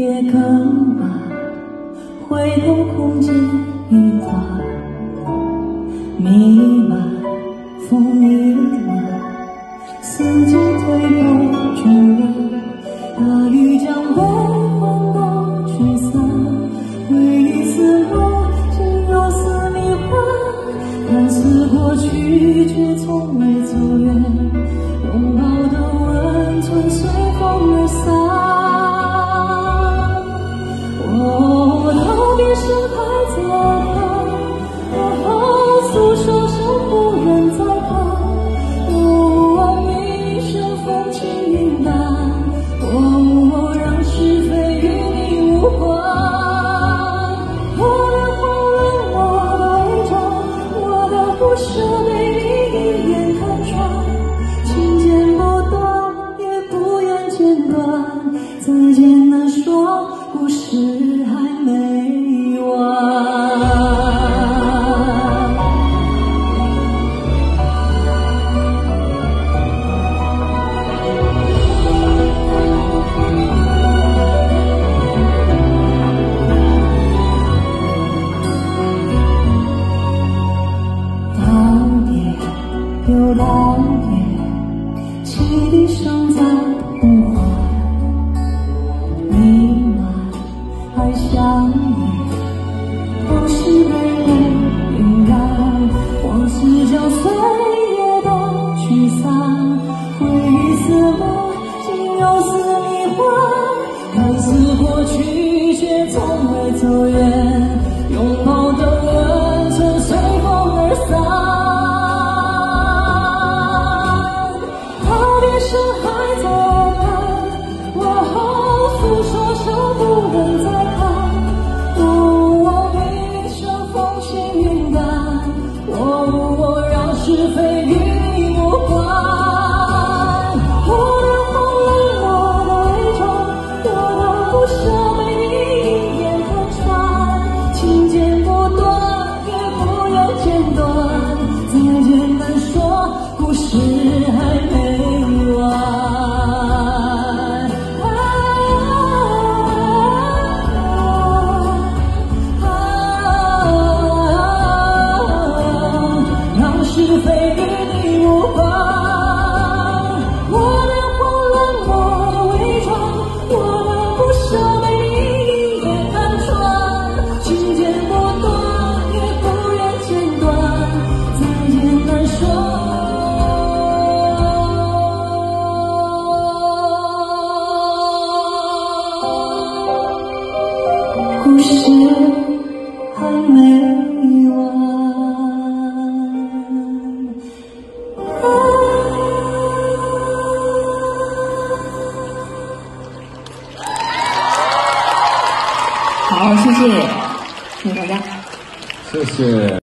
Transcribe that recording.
也更晚，回头空间一段，弥漫风弥漫，四季推波助澜，大雨将悲欢都驱散，回忆似梦，竟又似迷幻，看似过去却从未走远，拥抱的温存随风而散。道别时还在看，诉说声不忍再看，一生风轻云淡，让是非与你无关。我的慌乱，我的伪装，我的不舍被你一眼看穿，情剪不断，也不愿剪断，再见难说，故事还没完。又道别，汽笛声在呼唤，弥漫爱相依，都是被人晕染，往事将岁月都驱散，回忆似梦，竟又似迷幻，看似过去却从未走远，拥抱的温存随风而散。声还在看，诉说声不忍再看，一生风轻云淡，让是非与你无关。我的慌乱，我的伪装，我的不舍被你一眼看穿，情剪不断，也不愿剪断，再见难说，故事还没完。让是非与你无关。我的慌乱，我的伪装，我的不舍被你一眼看穿，情剪不断，也不愿剪断，再见难说。故事还没完。 好，谢谢大家， 谢谢。